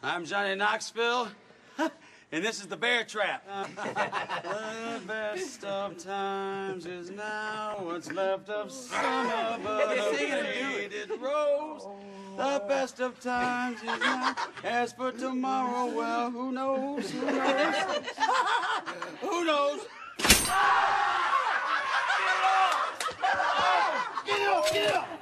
I'm Johnny Knoxville, and this is the Bear Trap. The best of times is now, what's left of summer, but a faded rose. The best of times is now. As for tomorrow, well, who knows? Who knows? Who knows? Get up! Get up!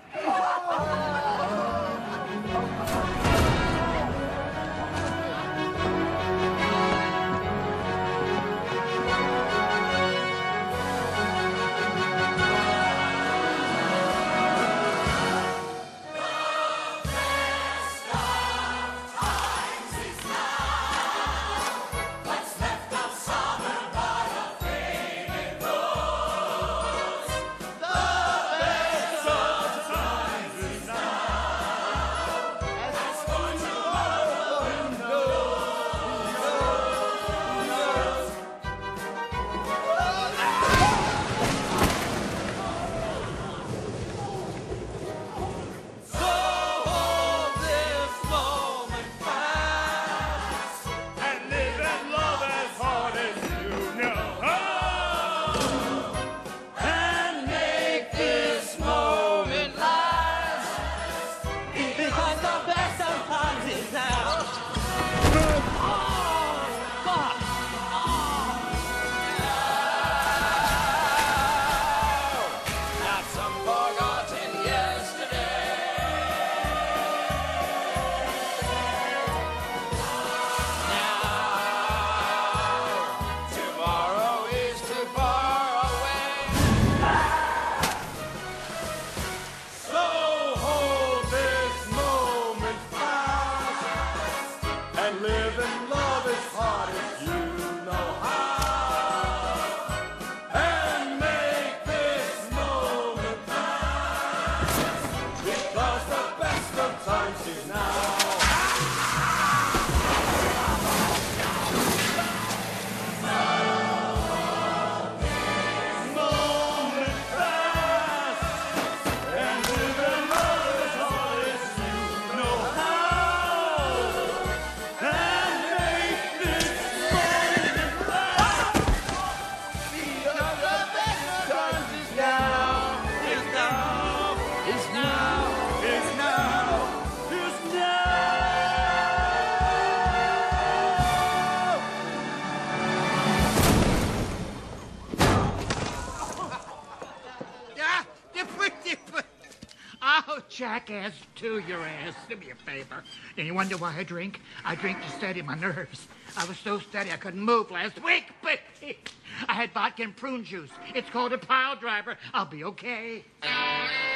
Jackass, to your ass. Do me a favor. And you wonder why I drink? I drink to steady my nerves. I was so steady I couldn't move last week, but I had vodka and prune juice. It's called a pile driver. I'll be okay.